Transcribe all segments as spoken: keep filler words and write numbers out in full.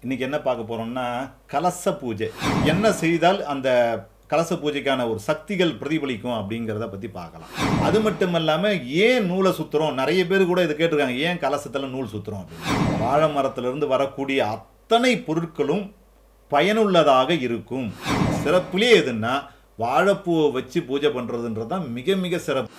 இன்னைக்கு என்ன பார்க்க போறோம்னா கலச பூஜை. என்ன செய்தால் அந்த கலச பூஜைக்கான ஒரு சக்திகள் பிரதிபலிக்கும் அப்படிங்கிறத பற்றி பார்க்கலாம். அது மட்டும் இல்லாமல் ஏன் நூலை சுற்றுறோம், நிறைய பேர் கூட இது கேட்டிருக்காங்க, ஏன் கலசத்தில் நூல் சுற்றுறோம் அப்படின்னு. வாழை மரத்திலிருந்து வரக்கூடிய அத்தனை பொருட்களும் பயனுள்ளதாக இருக்கும். சிறப்புலேயே எதுன்னா வாழைப்பூவை வச்சு பூஜை பண்ணுறதுன்றது தான் மிக மிக சிறப்பு.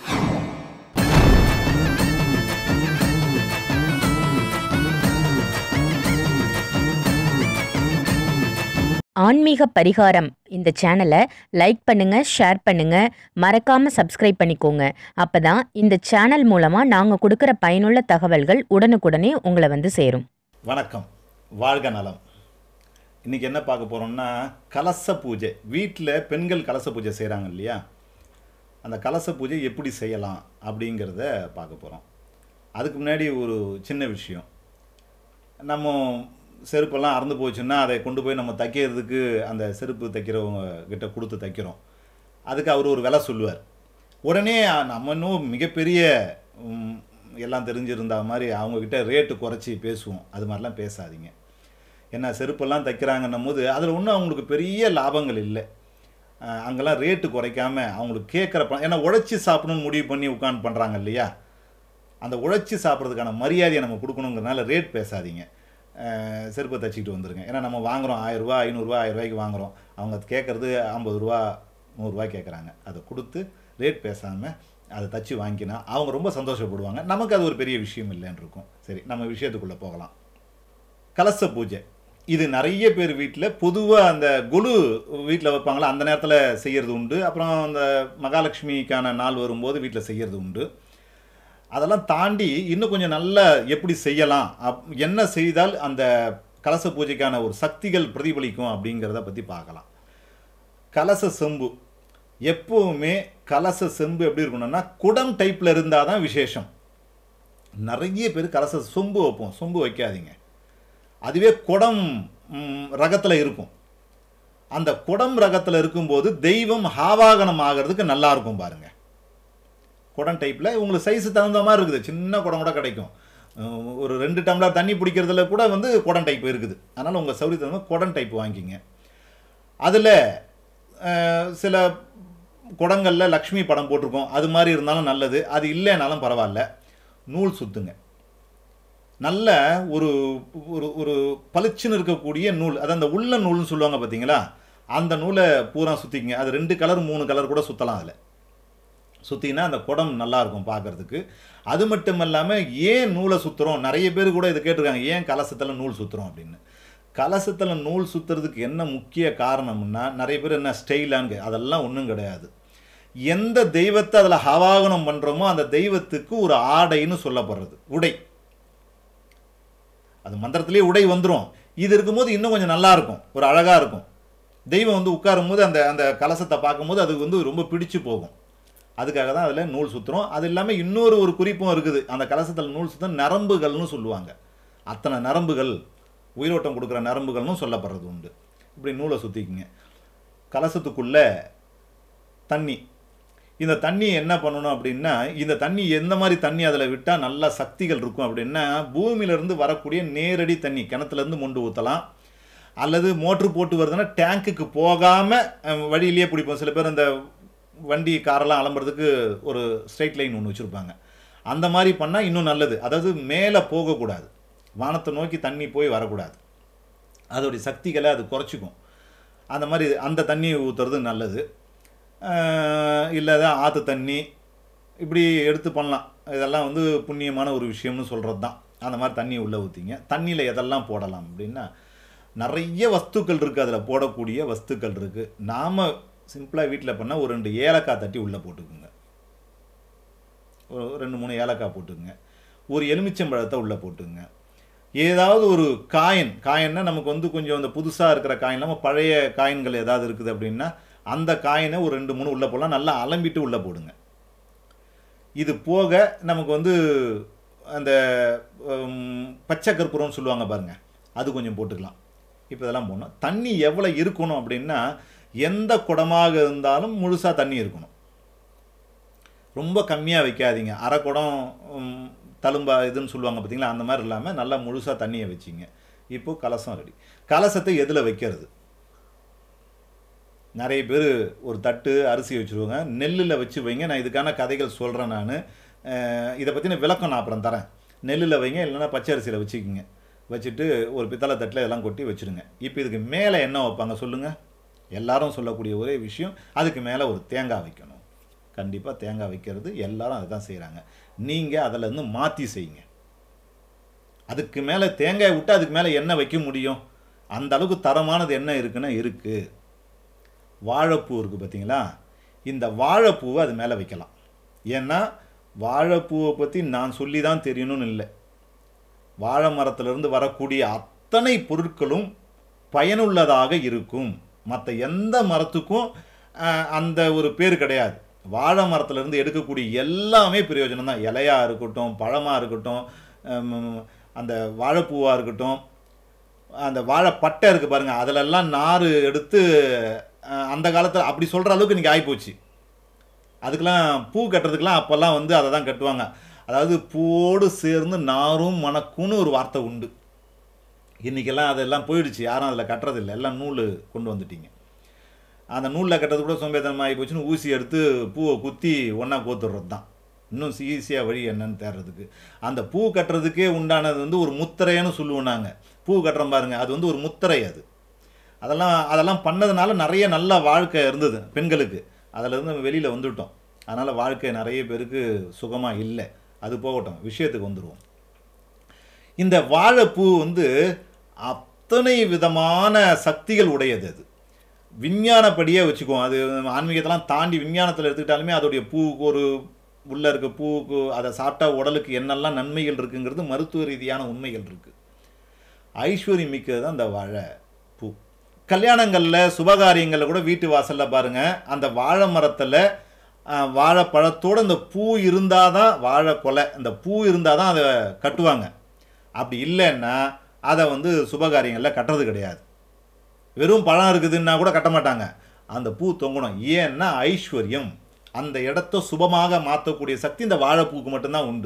ஆன்மீக பரிகாரம் இந்த சேனலை லைக் பண்ணுங்க, ஷேர் பண்ணுங்க, மறக்காம சப்ஸ்கிரைப் பண்ணிக்கோங்க. அப்பதான் இந்த சேனல் மூலமா நாங்க கொடுக்கிற பயனுள்ள தகவல்கள் உடனுக்குடனே உங்களை வந்து சேரும். வணக்கம், வாழ்க நலம். இன்னைக்கு என்ன பார்க்க போறோம்னா கலச பூஜை. வீட்டில் பெண்கள் கலச பூஜை செய்கிறாங்க இல்லையா, அந்த கலச பூஜை எப்படி செய்யலாம் அப்படிங்கிறத பார்க்க போகிறோம். அதுக்கு முன்னாடி ஒரு சின்ன விஷயம். நம்ம செருப்பெல்லாம் அறந்து போச்சுன்னா அதை கொண்டு போய் நம்ம தைக்கிறதுக்கு அந்த செருப்பு தைக்கிறவங்க கிட்ட கொடுத்து தைக்கிறோம். அதுக்கு அவர் ஒரு விலை சொல்லுவார். உடனே நம்ம இன்னும் மிகப்பெரிய எல்லாம் தெரிஞ்சிருந்த மாதிரி அவங்கக்கிட்ட ரேட்டு குறைச்சி பேசுவோம். அது மாதிரிலாம் பேசாதீங்க. ஏன்னா செருப்பெல்லாம் தைக்கிறாங்கன்னும் போது அதில் ஒன்றும் அவங்களுக்கு பெரிய லாபங்கள் இல்லை. அங்கெல்லாம் ரேட்டு குறைக்காமல் அவங்களுக்கு கேட்குற, ஏன்னா உழைச்சி சாப்பிடணும்னு முடிவு பண்ணி உட்காந்து பண்ணுறாங்க இல்லையா, அந்த உழைச்சி சாப்பிட்றதுக்கான மரியாதையை நம்ம கொடுக்கணுங்கிறதுனால ரேட் பேசாதீங்க. செருப்பை தைச்சிக்கிட்டு வந்துடுங்க. ஏன்னா நம்ம வாங்குகிறோம் ஆயிரரூபா ஐநூறுரூவா ஆயிரம் ரூபாய்க்கு வாங்குகிறோம். அவங்க கேட்குறது ஐம்பது ரூபா நூறுரூவா கேட்குறாங்க. அதை கொடுத்து ரேட் பேசாமல் அதை தச்சு வாங்கினா அவங்க ரொம்ப சந்தோஷப்படுவாங்க. நமக்கு அது ஒரு பெரிய விஷயம் இல்லைன்னு இருக்கும். சரி, நம்ம விஷயத்துக்குள்ளே போகலாம். கலச பூஜை இது நிறைய பேர் வீட்டில் பொதுவாக அந்த கொலு வீட்டில் வைப்பாங்களா, அந்த நேரத்தில் செய்கிறது உண்டு. அப்புறம் அந்த மகாலட்சுமிக்கான நாள் வரும்போது வீட்டில் செய்கிறது உண்டு. அதெல்லாம் தாண்டி இன்னும் கொஞ்சம் நல்லா எப்படி செய்யலாம், அப் என்ன செய்தால் அந்த கலச பூஜைக்கான ஒரு சக்திகள் பிரதிபலிக்கும் அப்படிங்கிறத பற்றி பார்க்கலாம். கலச செம்பு எப்போவுமே கலச செம்பு எப்படி இருக்கணும்னா குடம் டைப்பில் இருந்தால் தான் விசேஷம். நிறைய பேர் கலச சொம்பு வைப்போம், சொம்பு வைக்காதீங்க. அதுவே குடம் ரகத்தில் இருக்கும். அந்த குடம் ரகத்தில் இருக்கும்போது தெய்வம் ஆவாகனம் ஆகிறதுக்கு நல்லா இருக்கும் பாருங்கள். குடம் டைப்பில் உங்களுக்கு சைஸு தகுந்த மாதிரி இருக்குது. சின்ன குடம் கூட கிடைக்கும். ஒரு ரெண்டு டம்ளர் தண்ணி பிடிக்கிறதுல கூட வந்து குடம் டைப் இருக்குது. அதனால் உங்கள் சௌரியத்தன்மை குடம் டைப் வாங்கிக்கிங்க. அதில் சில குடங்களில் லக்ஷ்மி படம் போட்டிருக்கோம், அது மாதிரி இருந்தாலும் நல்லது. அது இல்லைனாலும் பரவாயில்ல, நூல் சுற்றுங்க. நல்ல ஒரு ஒரு ஒரு பளிச்சுன்னு இருக்கக்கூடிய நூல், அது அந்த உள்ள நூல்னு சொல்லுவாங்க பார்த்தீங்களா, அந்த நூலை பூரா சுற்றிக்கிங்க. அது ரெண்டு கலர் மூணு கலர் கூட சுற்றலாம். அதில் சுற்றிங்கன்னா அந்த குடம் நல்லாயிருக்கும் பார்க்குறதுக்கு. அது மட்டும் இல்லாமல் ஏன் நூலை சுற்றுறோம், நிறைய பேர் கூட இது கேட்டிருக்காங்க, ஏன் கலசத்தில் நூல் சுற்றுறோம் அப்படின்னு. கலசத்தில் நூல் சுற்றுறதுக்கு என்ன முக்கிய காரணம்னா, நிறைய பேர் என்ன ஸ்டைலான்னு, அதெல்லாம் ஒன்றும் கிடையாது. எந்த தெய்வத்தை அதில் ஆவாகனம் பண்ணுறோமோ அந்த தெய்வத்துக்கு ஒரு ஆடைன்னு சொல்லப்படுறது உடை. அது மந்திரத்திலே உடை வந்துடும். இது இருக்கும்போது இன்னும் கொஞ்சம் நல்லாயிருக்கும், ஒரு அழகாக இருக்கும். தெய்வம் வந்து உட்காரும் போது அந்த அந்த கலசத்தை பார்க்கும்போது அது வந்து ரொம்ப பிடிச்சு போகும். அதுக்காக தான் அதில் நூல் சுற்றுறோம். அது இல்லாமல் இன்னொரு ஒரு குறிப்பும் இருக்குது. அந்த கலசத்தில் நூல் சுற்ற நரம்புகள்னு சொல்லுவாங்க. அத்தனை நரம்புகள், உயிரோட்டம் கொடுக்குற நரம்புகள்னு சொல்லப்படுறது உண்டு. இப்படி நூலை சுற்றிக்குங்க. கலசத்துக்குள்ளே தண்ணி. இந்த தண்ணி என்ன பண்ணணும் அப்படின்னா, இந்த தண்ணி எந்த மாதிரி தண்ணி அதில் விட்டால் நல்ல சக்திகள் இருக்கும் அப்படின்னா, பூமியிலேருந்து வரக்கூடிய நேரடி தண்ணி, கிணத்துலேருந்து மொண்டு ஊற்றலாம். அல்லது மோட்ரு போட்டு வருதுன்னா டேங்க்குக்கு போகாமல் வழியிலேயே பிடிப்போம். சில பேர் அந்த வண்டி காரெல்லாம் அலம்புறதுக்கு ஒரு ஸ்ட்ரைட் லைன் ஒன்று வச்சுருப்பாங்க. அந்த மாதிரி பண்ணால் இன்னும் நல்லது. அதாவது மேலே போகக்கூடாது, வானத்தை நோக்கி தண்ணி போய் வரக்கூடாது. அதோடைய சக்திகளை அது குறைச்சிக்கும். அந்த மாதிரி அந்த தண்ணி ஊற்றுறது நல்லது. இல்லை ஆற்று தண்ணி இப்படி எடுத்து பண்ணலாம். இதெல்லாம் வந்து புண்ணியமான ஒரு விஷயம்னு சொல்கிறது தான். அந்த மாதிரி தண்ணி உள்ளே ஊற்றிங்க. தண்ணியில் எதெல்லாம் போடலாம் அப்படின்னா, நிறைய வஸ்துக்கள் இருக்குது. அதில் போடக்கூடிய வஸ்துக்கள் இருக்குது. நாம் சிம்பிளாக வீட்டில் பண்ணால் ஒரு ரெண்டு ஏலக்காய் தட்டி உள்ளே போட்டுக்குங்க. ஒரு ரெண்டு மூணு ஏலக்காய் போட்டுக்குங்க. ஒரு எலுமிச்சம்பழத்தை உள்ளே போட்டுக்குங்க. ஏதாவது ஒரு காயின், காயின்னா நமக்கு வந்து கொஞ்சம் அந்த புதுசாக இருக்கிற காயின் இல்லாமல் பழைய காயின்கள் ஏதாவது இருக்குது அப்படின்னா அந்த காயினை ஒரு ரெண்டு மூணு உள்ளே போடலாம். நல்லா அலம்பிட்டு உள்ளே போடுங்க. இது போக நமக்கு வந்து அந்த பச்சை கற்பூரம்னு சொல்லுவாங்க பாருங்கள், அது கொஞ்சம் போட்டுக்கலாம். இப்போ இதெல்லாம் போடணும். தண்ணி எவ்வளோ இருக்கணும் அப்படின்னா, எந்த குடமாக இருந்தாலும் முழுசாக தண்ணி இருக்கணும். ரொம்ப கம்மியாக வைக்காதீங்க. அரை குடம் தழும்பா இதுன்னு சொல்லுவாங்க பார்த்தீங்களா, அந்த மாதிரி இல்லாமல் நல்லா முழுசாக தண்ணியை வச்சிங்க. இப்போது கலசம் ரெடி. கலசத்தை எதில் வைக்கிறது? நிறைய பேர் ஒரு தட்டு அரிசி வச்சுருவாங்க, நெல்லில் வச்சு வைங்க. நான் இதுக்கான கதைகள் சொல்கிறேன். நான் இதை பற்றின விளக்கம் நான் அப்புறம் தரேன். நெல்லில் வைங்க, இல்லைன்னா பச்சை அரிசியில் வச்சுக்கிங்க. வச்சுட்டு ஒரு பித்தளை தட்டில் இதெல்லாம் கொட்டி வச்சுருங்க. இப்போ இதுக்கு மேலே என்ன வைப்பாங்க சொல்லுங்கள்? எல்லாரும் சொல்லக்கூடிய ஒரே விஷயம், அதுக்கு மேலே ஒரு தேங்காய் வைக்கணும். கண்டிப்பாக தேங்காய் வைக்கிறது எல்லாரும் அதை தான் செய்கிறாங்க. நீங்கள் அதிலேருந்து மாற்றி செய்யுங்க. அதுக்கு மேலே தேங்காய் விட்டு அதுக்கு மேலே என்ன வைக்க முடியும்? அந்த அளவுக்கு தரமானது என்ன இருக்குன்னா இருக்குது. வாழைப்பூ இருக்குது பார்த்தீங்களா? இந்த வாழைப்பூவை அது மேலே வைக்கலாம். ஏன்னா வாழைப்பூவை பற்றி நான் சொல்லி தான் தெரியணும்னு இல்லை. வாழை மரத்திலிருந்து வரக்கூடிய அத்தனை பொருட்களும் பயனுள்ளதாக இருக்கும். மற்ற எந்த மரத்துக்கும் அந்த ஒரு பேர் கிடையாது. வாழை மரத்திலிருந்து எடுக்கக்கூடிய எல்லாமே பிரயோஜனம் தான். இலையாக இருக்கட்டும், பழமாக இருக்கட்டும், அந்த வாழைப்பூவாக இருக்கட்டும், அந்த வாழைப்பட்டை இருக்குது பாருங்கள், அதிலெல்லாம் நார் எடுத்து அந்த காலத்தில் அப்படி சொல்கிற அளவுக்கு இன்றைக்கி ஆகிப்போச்சு. அதுக்கெல்லாம் பூ கட்டுறதுக்கெலாம் அப்போல்லாம் வந்து அதை தான் கட்டுவாங்க. அதாவது பூவோடு சேர்ந்து நாரும் மணக்கும்னு ஒரு வார்த்தை உண்டு. இன்றைக்கெல்லாம் அதெல்லாம் போயிடுச்சு, யாரும் அதில் கட்டுறதில்லை, எல்லாம் நூல் கொண்டு வந்துட்டீங்க. அந்த நூலில் கட்டுறது கூட சோம்பேறித்தனமாக ஆகி போச்சுன்னு ஊசி எடுத்து பூவை குத்தி ஒன்றா கோத்துடுறது தான் இன்னும் ஈஸியாக வழி என்னன்னு தேடுறதுக்கு. அந்த பூ கட்டுறதுக்கே உண்டானது வந்து ஒரு முத்திரைன்னு சொல்லுவோம் நாங்கள். பூ கட்டுறோம் பாருங்கள், அது வந்து ஒரு முத்திரை. அது அதெல்லாம் அதெல்லாம் பண்ணதுனால நிறைய நல்ல வாழ்க்கை இருந்தது பெண்களுக்கு. அதிலேருந்து நம்ம வெளியில் வந்துவிட்டோம். அதனால் வாழ்க்கை நிறைய பேருக்கு சுகமாக இல்லை. அது போகட்டும், விஷயத்துக்கு வந்துடுவோம். இந்த வாழைப்பூ வந்து அத்தனை விதமான சக்திகள் உடையது. அது விஞ்ஞானப்படியே வச்சுக்குவோம். அது ஆன்மீகத்தெல்லாம் தாண்டி விஞ்ஞானத்தில் எடுத்துக்கிட்டாலுமே அதோடைய பூவுக்கு ஒரு உள்ளே இருக்க பூவுக்கு அதை சாப்பிட்டா உடலுக்கு என்னெல்லாம் நன்மைகள் இருக்குங்கிறது மருத்துவ ரீதியான உண்மைகள் இருக்குது. ஐஸ்வர்யம் மிக்கது தான் அந்த வாழை பூ. கல்யாணங்களில் சுபகாரியங்களில் கூட வீட்டு வாசலில் பாருங்கள், அந்த வாழை மரத்தில் வாழைப்பழத்தோடு அந்த பூ இருந்தால் தான், வாழை கொலை இந்த பூ இருந்தால் தான் அதை கட்டுவாங்க. அப்படி இல்லைன்னா அதை வந்து சுபகாரியங்களில் கட்டுறது கிடையாது. வெறும் பழம் இருக்குதுன்னா கூட கட்ட மாட்டாங்க, அந்த பூ தொங்கணும். ஏன்னா ஐஸ்வர்யம், அந்த இடத்த சுபமாக மாற்றக்கூடிய சக்தி இந்த வாழைப்பூக்கு மட்டும்தான் உண்டு.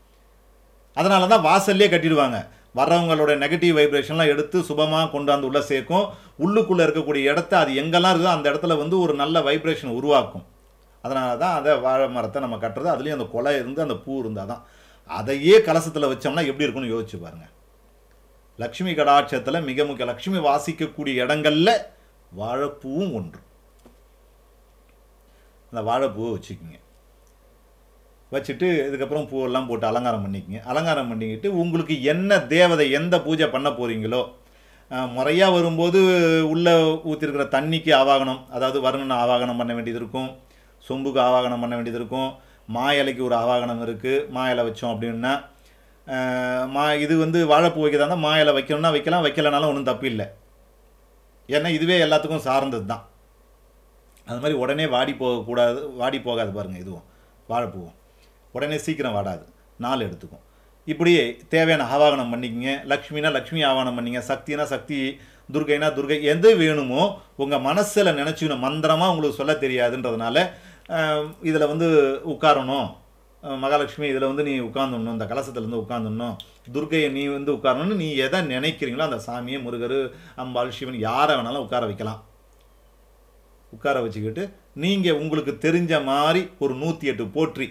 அதனால தான் வாசல்லே கட்டிடுவாங்க. வர்றவங்களோட நெகட்டிவ் வைப்ரேஷன்லாம் எடுத்து சுபமாக கொண்டாந்து உள்ளே சேர்க்கும். உள்ளுக்குள்ளே இருக்கக்கூடிய இடத்த அது எங்கெல்லாம் இருக்குதோ அந்த இடத்துல வந்து ஒரு நல்ல வைப்ரேஷன் உருவாக்கும். அதனால தான் அதை வாழை மரத்தை நம்ம கட்டுறது. அதுலேயும் அந்த கொலை இருந்து அந்த பூ இருந்தால் தான். அதையே கலசத்தில் வச்சோம்னா எப்படி இருக்குன்னு யோசிச்சு பாருங்கள். லக்ஷ்மி கடாட்சத்தில் மிக முக்கிய லக்ஷ்மி வாசிக்கக்கூடிய இடங்களில் வாழைப்பூவும் ஒன்று. அந்த வாழைப்பூவை வச்சுக்கிங்க. வச்சுட்டு இதுக்கப்புறம் பூவெல்லாம் போட்டு அலங்காரம் பண்ணிக்கங்க. அலங்காரம் பண்ணிக்கிட்டு உங்களுக்கு என்ன தேவதை எந்த பூஜை பண்ண போகிறீங்களோ முறையாக வரும்போது உள்ளே ஊற்றிருக்கிற தண்ணிக்கு ஆவாகனம், அதாவது வருணனை ஆவாகனம் பண்ண வேண்டியது இருக்கும். சொம்புக்கு ஆவாகனம் பண்ண வேண்டியது இருக்கும். மா இலைக்கு ஒரு ஆவாகனம் இருக்குது. மா இலை வச்சோம் அப்படின்னா மா இது வந்து வாழைப்பூ வைக்கிறதா இருந்தால் மா இலை வைக்கணும்னா வைக்கலாம், வைக்கலைனாலும் ஒன்றும் தப்பு இல்லை. ஏன்னா இதுவே எல்லாத்துக்கும் சார்ந்தது தான். அது மாதிரி உடனே வாடி போகக்கூடாது, வாடி போகாது பாருங்கள். இதுவும் வாழைப்பூவும் உடனே சீக்கிரம் வாடாது, நாள் எடுத்துக்கும். இப்படியே தேவையான ஆவாகனம் பண்ணிக்கிங்க. லக்ஷ்மினா லக்ஷ்மி ஆவாகனம் பண்ணிங்க, சக்தினா சக்தி, துர்கைனா துர்கை, எது வேணுமோ உங்கள் மனசில் நினச்சிக்கணும். மந்திரமாக உங்களுக்கு சொல்ல தெரியாதுன்றதுனால இதில் வந்து உட்காரணும், மகாலட்சுமி இதில் வந்து நீ உட்காந்துடணும், இந்த கலசத்துலேருந்து உட்காந்துடணும், துர்கையை நீ வந்து உட்காரணும்னு நீ எதை நினைக்கிறீங்களோ அந்த சாமியை, முருகர், அம்பாள், சிவன் யாரை வேணாலும் உட்கார வைக்கலாம். உட்கார வச்சுக்கிட்டு நீங்கள் உங்களுக்கு தெரிஞ்ச மாதிரி ஒரு நூற்றி எட்டு போற்றி,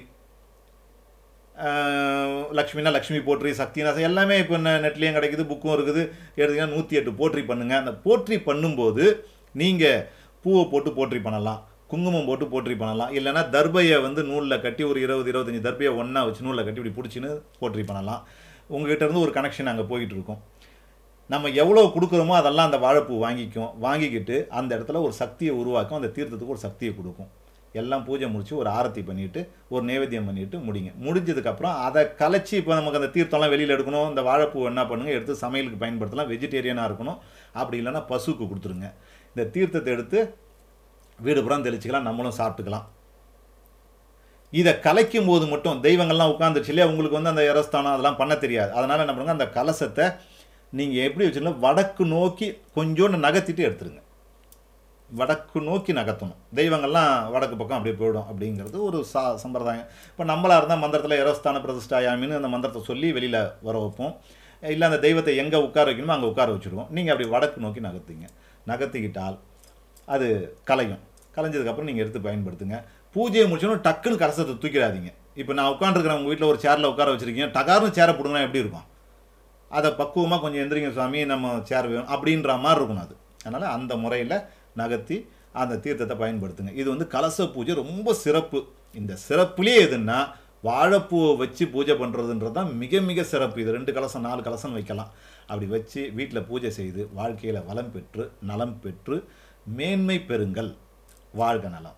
லக்ஷ்மினா லக்ஷ்மி போற்றி, சக்தினா எல்லாமே இப்போ நெட்லேயும் கிடைக்குது, புக்கும் இருக்குது, எடுத்தீங்கன்னா நூற்றி எட்டு போற்றி பண்ணுங்கள். அந்த போற்றி பண்ணும்போது நீங்கள் பூவை போட்டு போற்றி பண்ணலாம், குங்குமம் போட்டு போற்றி பண்ணலாம். இல்லைனா தர்பையை வந்து நூலில் கட்டி ஒரு இருபது இருபத்தஞ்சி தர்பையை ஒன்றா வச்சு நூலில் கட்டி இப்படி பிடிச்சின்னு போற்றி பண்ணலாம். உங்கள்கிட்ட இருந்து ஒரு கனெக்ஷன் அங்கே போயிட்டு இருக்கும். நம்ம எவ்வளோ கொடுக்குறோமோ அதெல்லாம் அந்த வாழைப்பூ வாங்கிக்கும். வாங்கிக்கிட்டு அந்த இடத்துல ஒரு சக்தியை உருவாக்கும், அந்த தீர்த்தத்துக்கு ஒரு சக்தியை கொடுக்கும். எல்லாம் பூஜை முடித்து ஒரு ஆரத்தி பண்ணிவிட்டு ஒரு நைவேத்தியம் பண்ணிவிட்டு முடிங்க. முடிஞ்சதுக்கப்புறம் அதை கலைச்சி இப்போ நமக்கு அந்த தீர்த்தம்லாம் வெளியில் எடுக்கணும். இந்த வாழைப்பூ என்ன பண்ணுங்கள், எடுத்து சமையலுக்கு பயன்படுத்தலாம். வெஜிடேரியனாக இருக்கணும், அப்படி இல்லைன்னா பசுக்கு கொடுத்துருங்க. இந்த தீர்த்தத்தை எடுத்து வீடு புறம் தெளிச்சிக்கலாம், நம்மளும் சாப்பிட்டுக்கலாம். இதை கலைக்கும் போது மட்டும் தெய்வங்கள்லாம் உட்காந்துருச்சு இல்லையா, உங்களுக்கு வந்து அந்த இரஸ்தானம் அதெல்லாம் பண்ண தெரியாது. அதனால் என்ன பண்ணுங்க, அந்த கலசத்தை நீங்கள் எப்படி வச்சுருந்தா வடக்கு நோக்கி கொஞ்சோண்டு நகர்த்திட்டு எடுத்துருங்க. வடக்கு நோக்கி நகர்த்தணும். தெய்வங்கள்லாம் வடக்கு பக்கம் அப்படியே போயிடும் அப்படிங்கிறது ஒரு சா சம்பிரதாயம். இப்போ நம்மளாக இருந்தால் மந்திரத்தில் இரஸ்தான பிரதிஷ்டாயாமின்னு அந்த மந்திரத்தை சொல்லி வெளியில் வர வைப்போம். இல்லை அந்த தெய்வத்தை எங்கே உட்கார வைக்கணுமோ அங்கே உட்கார வச்சுருவோம். நீங்கள் அப்படி வடக்கு நோக்கி நகர்த்திங்க. நகர்த்திக்கிட்டால் அது கலையும். கலைஞ்சதுக்கப்புறம் நீங்கள் எடுத்து பயன்படுத்துங்க. பூஜையை முடிச்சோன்னா டக்குன்னு கலசத்தை தூக்கிடாதீங்க. இப்போ நான் உட்காந்துருக்கிறேன், உங்கள் வீட்டில் ஒரு சேரில் உட்கார வச்சுருக்கீங்க, டகார்னு சேரை பிடுங்கன்னா எப்படி இருக்கும்? அதை பக்குவமாக கொஞ்சம் எந்திரிங்க சுவாமி, நம்ம சேர் வேணும் அப்படின்ற மாதிரி இருக்கணும் அது. அதனால் அந்த முறையில் நகர்த்தி அந்த தீர்த்தத்தை பயன்படுத்துங்க. இது வந்து கலச பூஜை ரொம்ப சிறப்பு. இந்த சிறப்புலேயே எதுன்னா வாழைப்பூவை வச்சு பூஜை பண்ணுறதுன்றது தான் மிக மிக சிறப்பு. இது ரெண்டு கலசம் நாலு கலசம் வைக்கலாம். அப்படி வச்சு வீட்டில் பூஜை செய்து வாழ்க்கையில் வளம் பெற்று நலம் பெற்று மேன்மை பெறுங்கள். வாழ்க நலம்.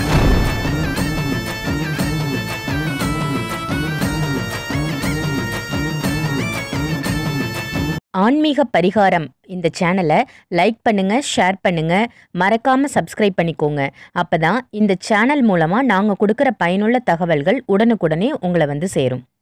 ஆன்மீக பரிகாரம் இந்த சேனலை லைக் பண்ணுங்க, ஷேர் பண்ணுங்க, மறக்காம சப்ஸ்கிரைப் பண்ணிக்கோங்க. அப்பதான் இந்த சேனல் மூலமா நாங்க கொடுக்குற பயனுள்ள தகவல்கள் உடனுக்குடனே உங்களை வந்து சேரும்.